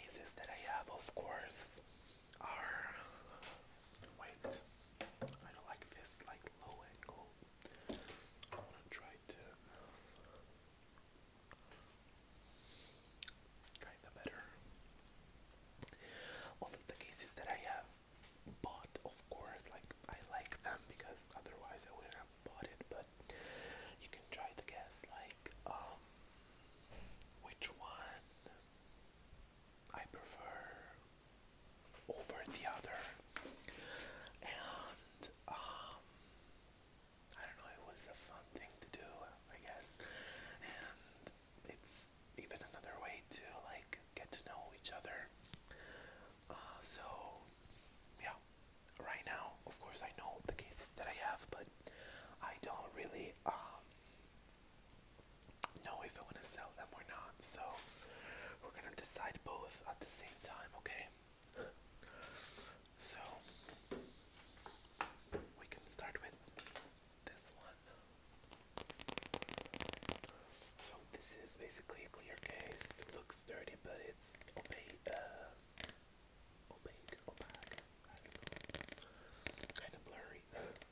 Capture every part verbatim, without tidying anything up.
cases that I have, of course, are. Wait, I don't like this like low angle. I want to try to kind of better. All of the cases that I have bought, of course, like I like them because otherwise I wouldn't have bought it. But you can try to guess, like, um, which one I prefer over the other. And um, I don't know, it was a fun thing to do, I guess. And it's even another way to like get to know each other. Uh, so yeah, right now, of course, I know the cases that I have, but I don't really um, know if I want to sell them or not. So we're gonna decide both at the same time, okay? So we can start with this one. So this is basically a clear case. It looks dirty, but it's opaque. Uh, opaque, opaque. I don't know. Kind of blurry.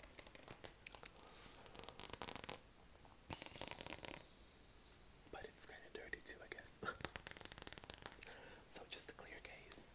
But it's kind of dirty too, I guess. So just a clear case.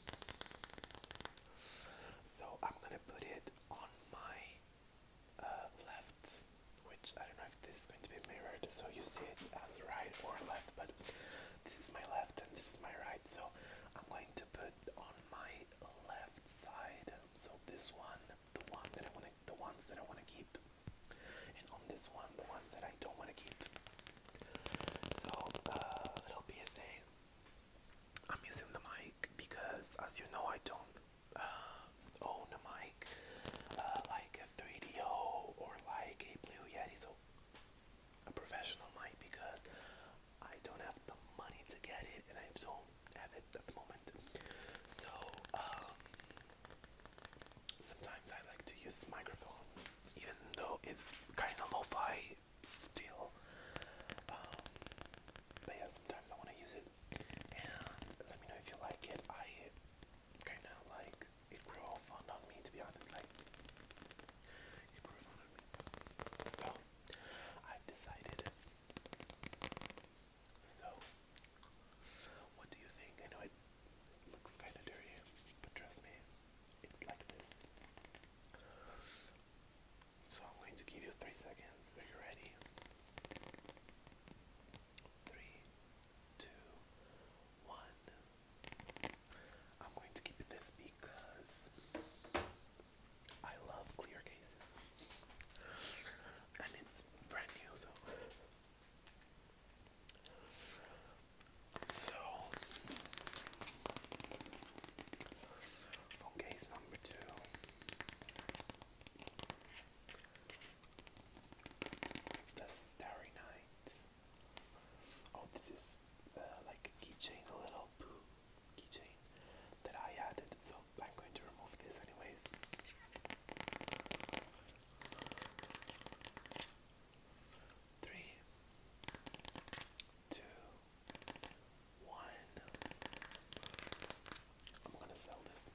So I'm gonna put it on my uh, left, which I don't know if this is going to be mirrored, so you see it as right or left, but this is my left and this is my right. So I'm going to put on my left side. So this one, the one that I want to, the ones that I want to keep, and on this one, the ones that I don't want to keep. So uh, little P S A. I'm using the mic because, as you know, I don't uh, own a mic uh, like a three D O or like a Blue Yeti, so a professional mic, because I don't have the money to get it and I don't have it at the moment. So um, sometimes I like to use the microphone, even though it's kind of lo-fi still. Um, but yeah, sometimes I want to use it, and let me know if you like it. I kind of like it grew fond on me, to be honest. Like it grew fond on me. So I've decided. So what do you think? I know it's, it looks kind of dirty, but trust me, it's like this. So I'm going to give you three seconds. Are you ready? Three, two, one. I'm going to keep this because I love clear cases. And it's brand new, so. So, phone case number two. The Starry Night. Oh, this is uh, like a keychain, a little boo keychain that I added, so I'm going to remove this anyways. Three, two, one. I'm gonna sell this.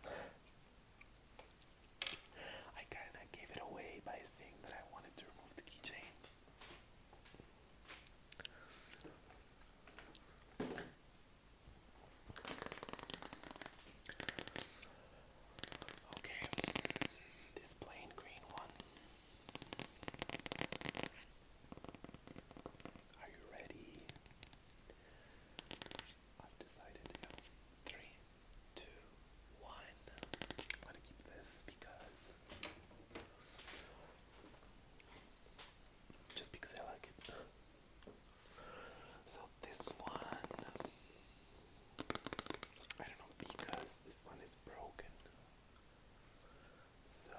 I kinda gave it away by saying that I wanted to remove the keychain. Okay, this plain green one. Are you ready? I've decided, yeah. Three, two, one. I'm gonna keep this because just because I like it. So this one, I don't know, because this one is broken. So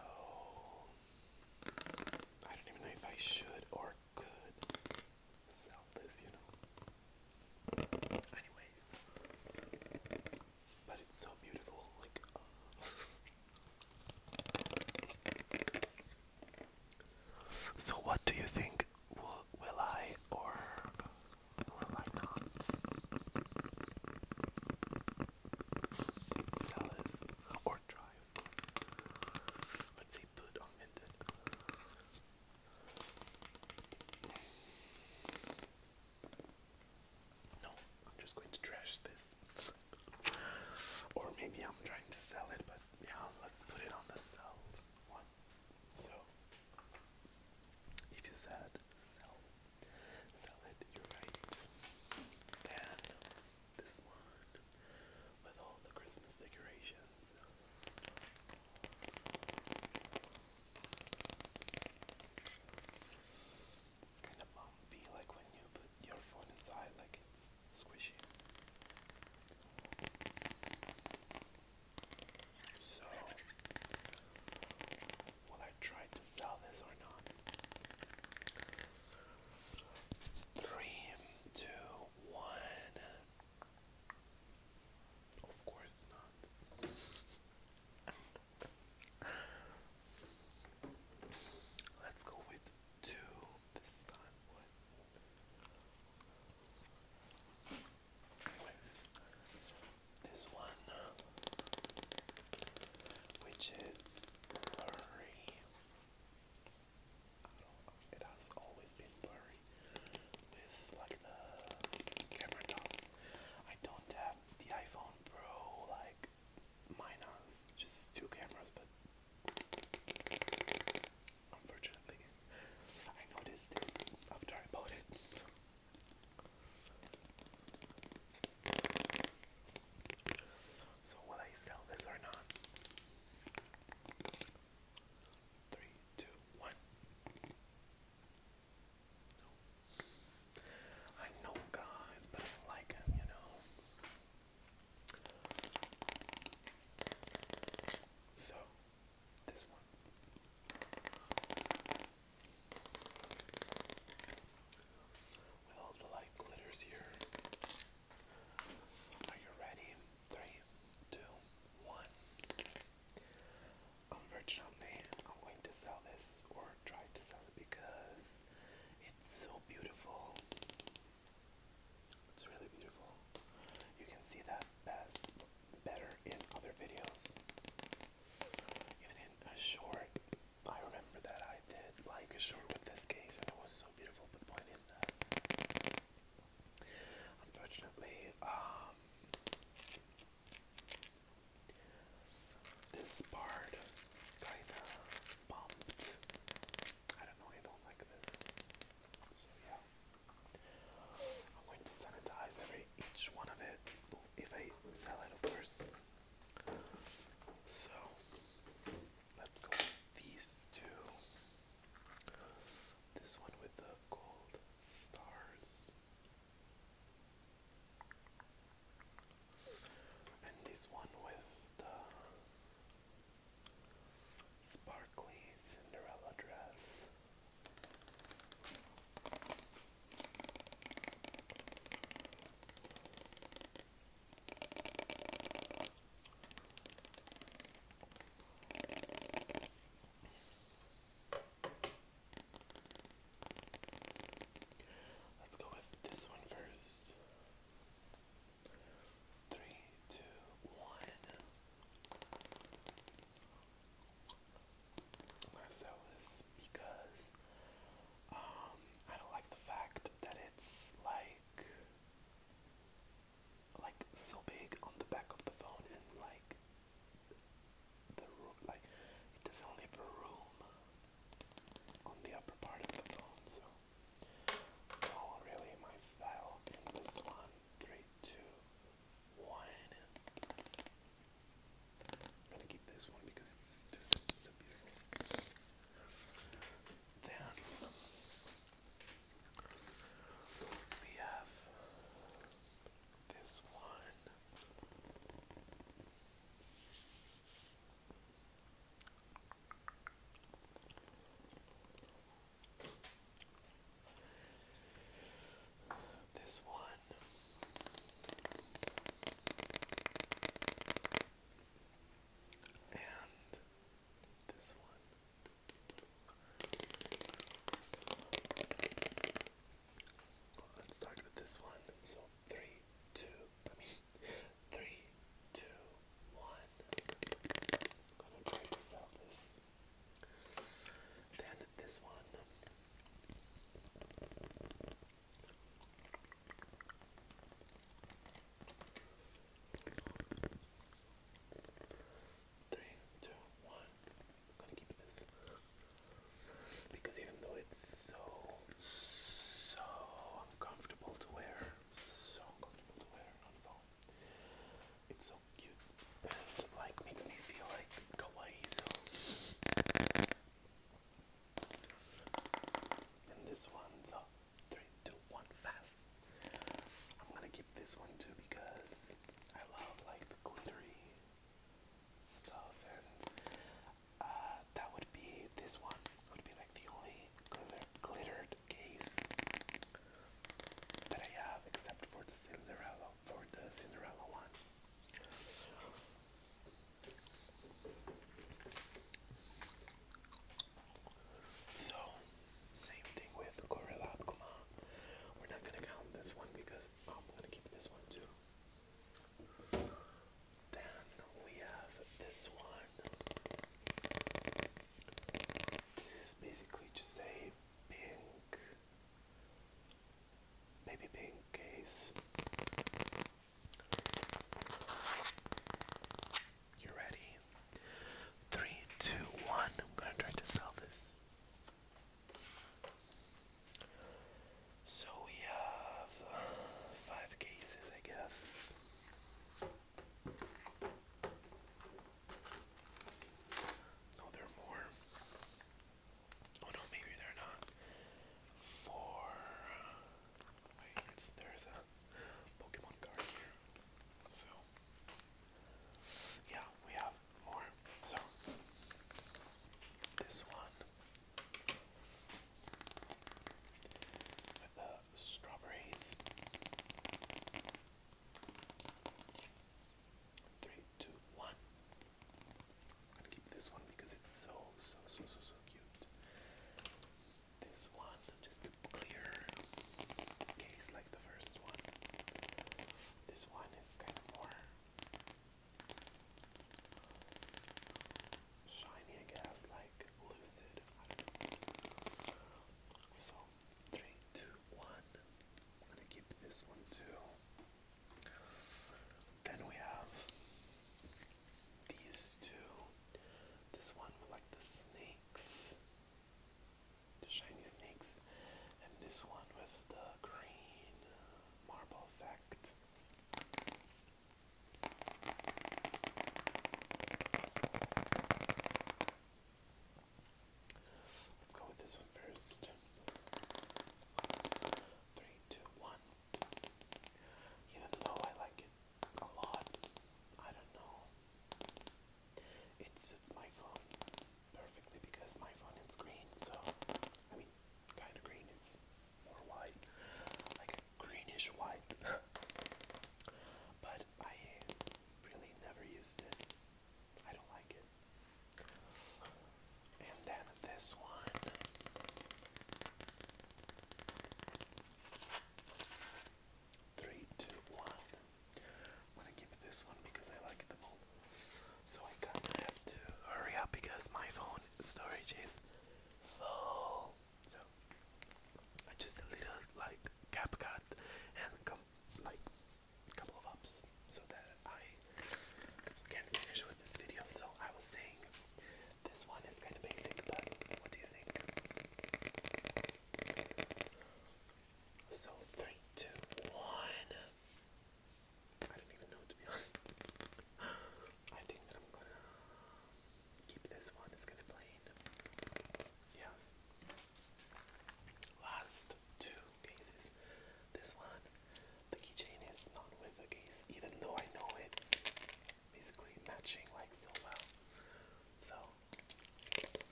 I don't even know if I should or could sell this, you know. Anyways, but it's so beautiful, like. Uh. So what do you think? Will, will I or will I not? going to trash this. Or maybe I'm trying to sell it, but yeah, let's put it on the sell one. So, if you said sell, sell it, you're right. And this one with all the Christmas decorations. It's kind of bumpy, like when you put your phone inside, like it's squishy. So, will I try to sell this or not? Three, two, one. Of course not. Let's go with two this time. What? Anyways, this one, which is blurry. I don't, it has always been blurry with like the camera dots. I don't have the iPhone Pro, like mine has just two cameras, but unfortunately, I noticed it after I bought it. So will I sell this or not? Three, two, one. I know, guys, but I like them, you know. So, this one. With all the like glitters here. Are you ready? Three, two, one. Unfortunately, I'm going to sell this or try to sell it because it's so beautiful. It's really beautiful. You can see that best better in other videos. Even in a short, I remember that I did like a short with this case and it was so beautiful, but the point is that unfortunately, um, this part is kinda bumped. I don't know, I don't like this. So yeah. I'm going to sanitize every each one of it if I sell it, of course. So let's go with these two. This one with the gold stars, and this one with the sparkly Cinderella dress. Let's go with this one first. Three, two, one.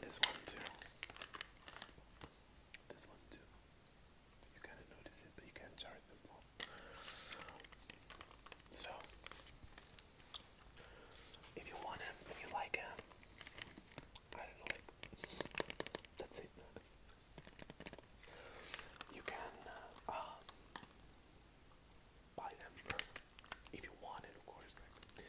this one too. This one too. You kind of notice it, but you can't charge the phone. So, if you want him, if you like him, I don't know, like, that's it. You can uh, um, buy them if you want it, of course. Like,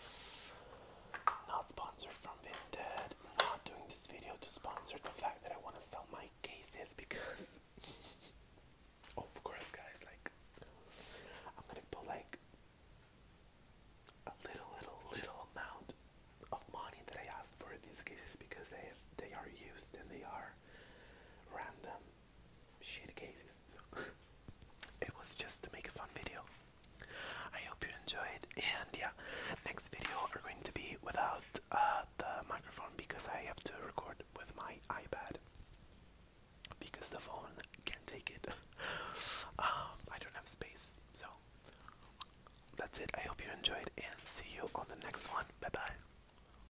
not sponsored from Vinted. Not doing this video to sponsor the fact that I want to sell my cases because, oh, of course, guys. Like, I'm gonna put like a little, little, little amount of money that I asked for these cases because they have, they are used and they are random shit cases. So it was just to make a fun video. I hope you enjoyed, and yeah, next video are going to be without uh,